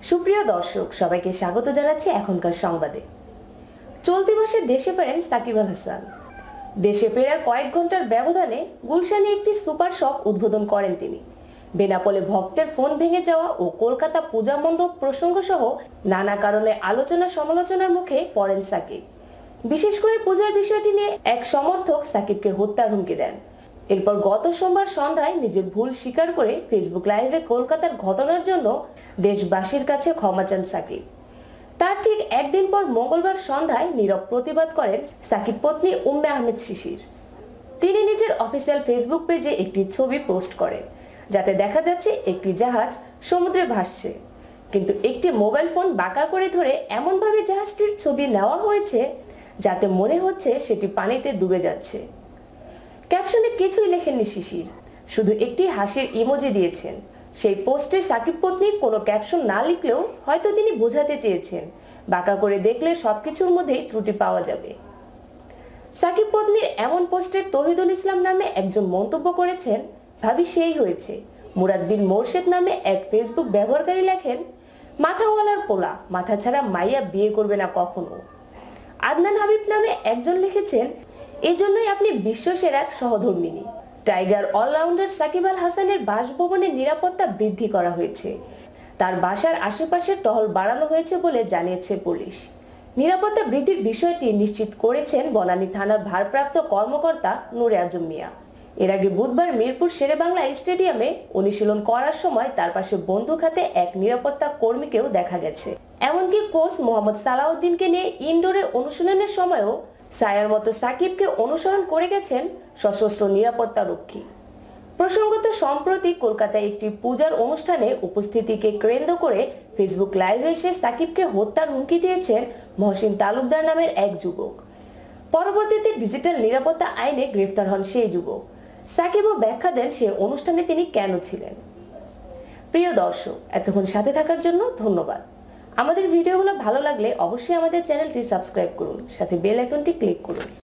সুপ্রিয় দর্শক সবাইকে স্বাগত জানাচ্ছি এখনকার সংবাদে। চলতি মাসে দেশে ফেরেন সাকিব আল হাসান। দেশে ফেরার কয়েক ঘন্টার ব্যবধানে গুলশানে একটি সুপার শপ উদ্বোধন করেন তিনি। বেনাপোলে ভক্তের ফোন ভেঙে যাওয়া ও কলকাতা পূজা মণ্ডপ প্রসঙ্গ সহ নানা কারণে আলোচনা সমালোচনার মুখে পড়েন সাকিব। বিশেষ করে পূজার বিষয়টি নিয়ে এক সমর্থক সাকিবকে হত্যার হুমকি দেন। এরপর গত সোমবার সন্ধ্যায় নিজের ভুল স্বীকার করে ফেসবুক লাইভে কলকাতার ঘটনার জন্য দেশবাসীর কাছে ক্ষমা চান সাকিব। তার ঠিক একদিন পর মঙ্গলবার সন্ধ্যায় নীরব প্রতিবাদ করেন সাকিব পত্নী উম্মে আহমেদ শিশির। তিনি নিজের অফিসিয়াল ফেসবুক পেজে একটি ছবি পোস্ট করেন, যাতে দেখা যাচ্ছে একটি জাহাজ সমুদ্রে ভাসছে, কিন্তু একটি মোবাইল ফোন বাঁকা করে ধরে এমনভাবে জাহাজটির ছবি নেওয়া হয়েছে যাতে মনে হচ্ছে সেটি পানিতে ডুবে যাচ্ছে। ক্যাপশনে কিছুই লেখেননি শিশির, শুধু একটি হাসির ইমোজি দিয়েছেন। সেই পোস্টে সাকিব পত্নী কোনো ক্যাপশন না লিখলেও হয়তো তিনি বোঝাতে চেয়েছেন বাঁকা করে দেখলে সবকিছুর মধ্যেই ত্রুটি পাওয়া যাবে। সাকিব পত্নীর এমন পোস্টে তহিদুল ইসলাম নামে একজন মন্তব্য করেছেন, ভাবি সেই হয়েছে। মুরাদ বিন মোর্শেদ নামে এক ফেসবুক ব্যবহারকারী লেখেন, মাথাওয়ালার পোলা, মাথা ছাড়া মাইয়া বিয়ে করবে না কখনো। আদনান হাবিব নামে একজন লিখেছেন, এই জন্যই আপনি বিশ্বসেরার সহধর্মিনী। টাইগার অলরাউন্ডার সাকিব আল হাসানের বাসভবনের নিরাপত্তা বৃদ্ধি করা হয়েছে। তার বাসার আশেপাশে টহল বাড়ানো হয়েছে বলে জানিয়েছে পুলিশ। নিরাপত্তা বৃদ্ধির বিষয়টি নিশ্চিত করেছেন বনানী থানার ভারপ্রাপ্ত কর্মকর্তা নূরে আজম মিয়া। এর আগে বুধবার মিরপুর শেরেবাংলা স্টেডিয়ামে অনুশীলন করার সময় তার পাশে বন্দুক হাতে এক নিরাপত্তা কর্মীকেও দেখা গেছে। এমনকি কোচ মোহাম্মদ সালাউদ্দিনকে নিয়ে ইনডোরে অনুশীলনের সময়ও সায়ার মতো সাকিবকে অনুসরণ করে গেছেন সশস্ত্র নিরাপত্তা রক্ষী। প্রসঙ্গত, সম্প্রতি কলকাতায় একটি পূজার অনুষ্ঠানে উপস্থিতিকে কেন্দ্র করে ফেসবুক লাইভে এসে সাকিবকে হত্যার হুমকি দিয়েছেন মহসিন তালুকদার নামের এক যুবক। পরবর্তীতে ডিজিটাল নিরাপত্তা আইনে গ্রেফতার হন সেই যুবক। সাকিবও ব্যাখ্যা দেন সে অনুষ্ঠানে তিনি কেন ছিলেন। প্রিয় দর্শক, এতক্ষণ সাথে থাকার জন্য ধন্যবাদ। আমাদের ভিডিওগুলো ভালো লাগলে অবশ্যই আমাদের চ্যানেলটি সাবস্ক্রাইব করুন, সাথে বেল আইকনটি ক্লিক করুন।